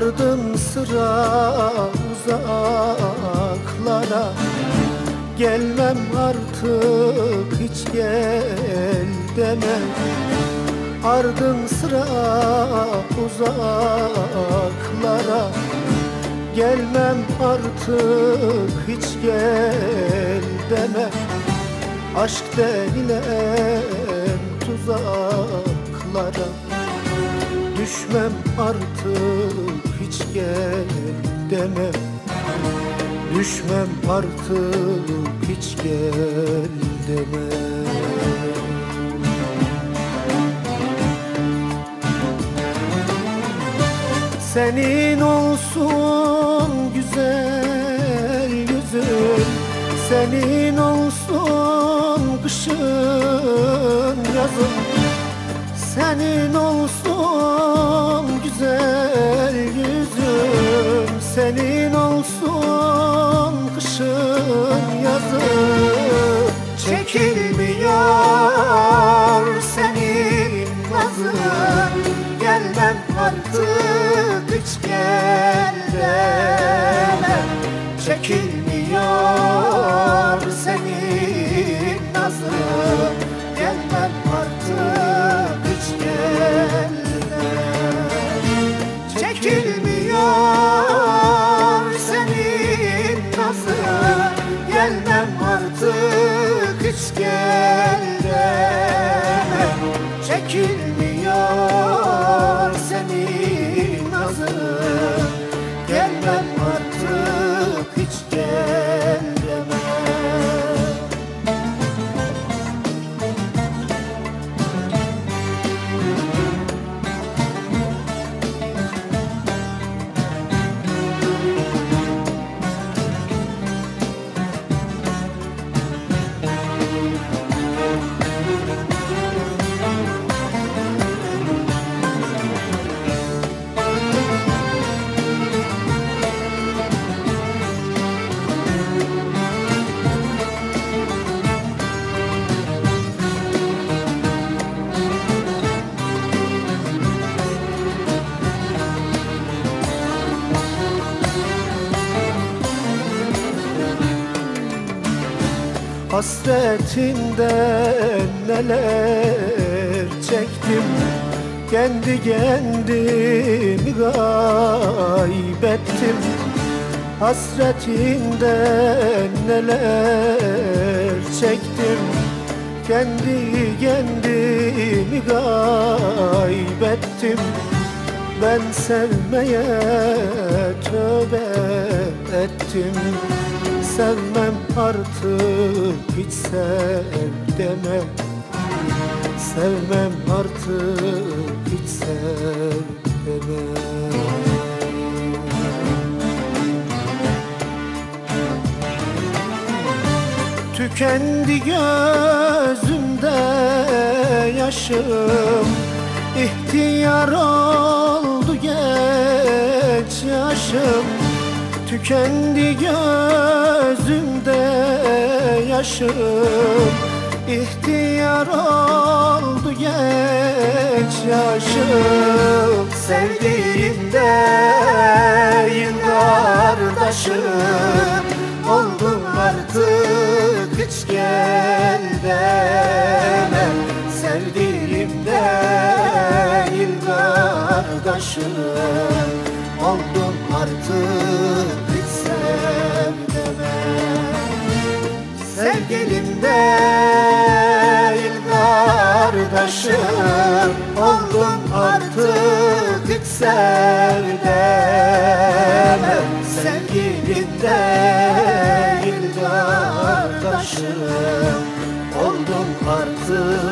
Ardın sıra uzaklara, gelmem artık hiç gel deme. Ardın sıra uzaklara, gelmem artık hiç gel deme. Aşk denilen tuzaklara, düşmem artık hiç gel deme. Düşmem artık hiç gel deme. Senin olsun güzel yüzün, senin olsun kışın yazın. Senin olsun güzel yüzün, senin olsun kışın yazın. Çekilmiyor senin nazın, gelmem artık hiç gel deme. Çekilmiyor senin nazın, gelmem artık hiç gel deme. Çekilmiyor senin nazın, gelmem artık hiç gel deme. Çekilmiyor senin nazın, gelmem artık hiç gel deme. Hasretinden neler çektim, kendi kendimi kaybettim. Hasretinden neler çektim, kendi kendimi kaybettim. Ben sevmeye tövbe ettim. Sevmem artık hiç sev deme. Sevmem artık hiç sev deme. Tükendi gözümde yaşım, ihtiyar oldu genç yaşım. Tükendi gözümde yaşım, ihtiyar oldu genç yaşım. Sevdiğimde yıllardaşım, oldum artık hiç gel deme. Sevdiğimde yıllardaşım, oldum artık hiç sev deme. Sevgilimde yıllardaşım, oldum artık hiç sev deme. Sevgilimde yıllardaşım, oldum artık